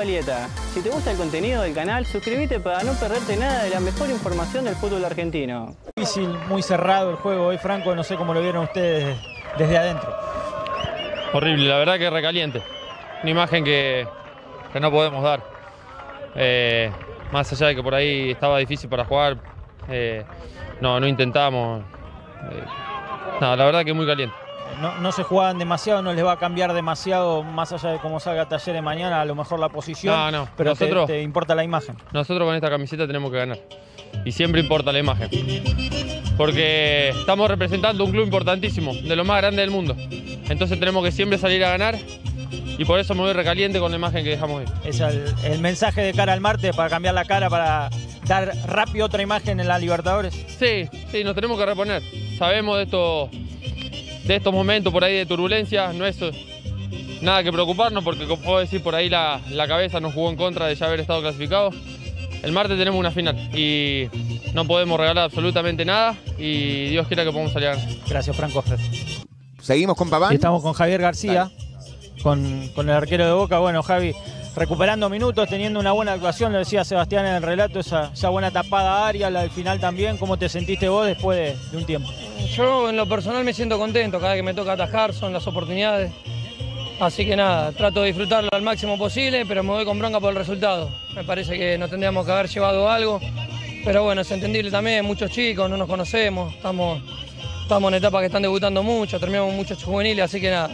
Palieta. Si te gusta el contenido del canal, suscríbete para no perderte nada de la mejor información del fútbol argentino. Difícil, muy cerrado el juego hoy, Franco, no sé cómo lo vieron ustedes desde adentro. Horrible, la verdad que recaliente. Una imagen que no podemos dar. Más allá de que por ahí estaba difícil para jugar, no intentamos. No, la verdad que muy caliente. No se jugaban demasiado, no les va a cambiar demasiado, más allá de cómo salga Talleres mañana, a lo mejor la posición, No, pero nosotros, te importa la imagen. Nosotros con esta camiseta tenemos que ganar. Y siempre importa la imagen. Porque estamos representando un club importantísimo, de lo más grande del mundo. Entonces tenemos que siempre salir a ganar. Y por eso me voy recaliente con la imagen que dejamos hoy. Es el mensaje de cara al martes para cambiar la cara, para dar rápido otra imagen en la Libertadores. Sí, nos tenemos que reponer. Sabemos de estos momentos por ahí de turbulencia, no es nada que preocuparnos porque, como puedo decir, por ahí la cabeza nos jugó en contra de ya haber estado clasificados. El martes tenemos una final y no podemos regalar absolutamente nada y Dios quiera que podamos salir a ganar. Gracias, Franco. Seguimos con Paván. Y estamos con Javier García, con el arquero de Boca. Bueno, Javi, recuperando minutos, teniendo una buena actuación, lo decía Sebastián en el relato, esa buena tapada área, la del final también. ¿Cómo te sentiste vos después de un tiempo? Yo en lo personal me siento contento, cada vez que me toca atajar son las oportunidades. Así que nada, trato de disfrutarlo al máximo posible, pero me voy con bronca por el resultado. Me parece que nos tendríamos que haber llevado algo, pero bueno, es entendible también, muchos chicos, no nos conocemos, estamos en etapas que están debutando mucho, terminamos muchos juveniles, así que nada,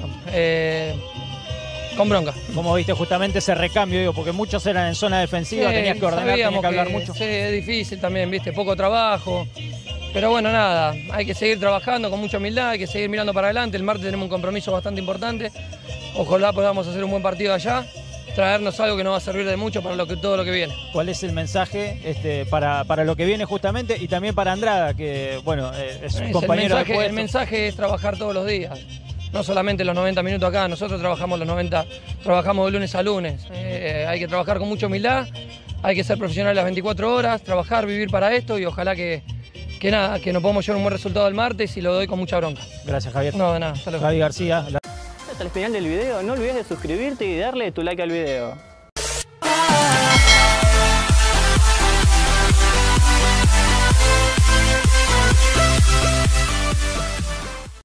con bronca. ¿Cómo viste justamente ese recambio? Digo, porque muchos eran en zona defensiva, tenías que ordenar, tenías que hablar mucho. Sí, es difícil también, viste, poco trabajo. Pero bueno, nada, hay que seguir trabajando con mucha humildad, hay que seguir mirando para adelante. El martes tenemos un compromiso bastante importante. Ojalá podamos hacer un buen partido allá, traernos algo que nos va a servir de mucho para todo lo que viene. ¿Cuál es el mensaje para lo que viene justamente y también para Andrada, que bueno, es un compañero de puesto? El mensaje es trabajar todos los días, no solamente los 90 minutos acá. Nosotros trabajamos trabajamos de lunes a lunes. Hay que trabajar con mucha humildad, hay que ser profesional las 24 horas, trabajar, vivir para esto y ojalá que nos podamos llevar un buen resultado el martes y lo doy con mucha bronca. Gracias, Javier. No, de nada, hasta luego. Javi García. Hasta el final del video, no olvides de suscribirte y darle tu like al video.